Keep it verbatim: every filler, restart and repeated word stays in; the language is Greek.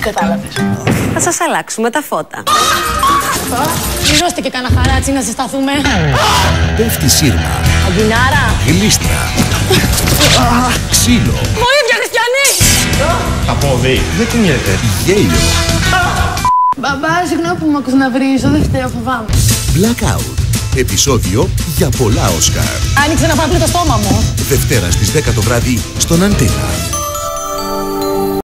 κατάλαβες? Θα σας αλλάξουμε τα φώτα. Πληρώστε και κάνα χαράτσι να ζεσταθούμε. Πέφτει σύρμα. Αγκινάρα. Γλίστρα. Ξύλο. Βοήθεια, χριστιανοί! Τα πόδι. Δεν κουνιέται. Γέλιο. Μπαμπά, συγγνώμη που με ακούς να βρίζω, δεν φταίω, φοβάμαι. Blackout. Επεισόδιο για πολλά Όσκαρ. Άνοιξε να πάρει το στόμα μου. Δευτέρα στις δέκα το βράδυ στον Αντένα.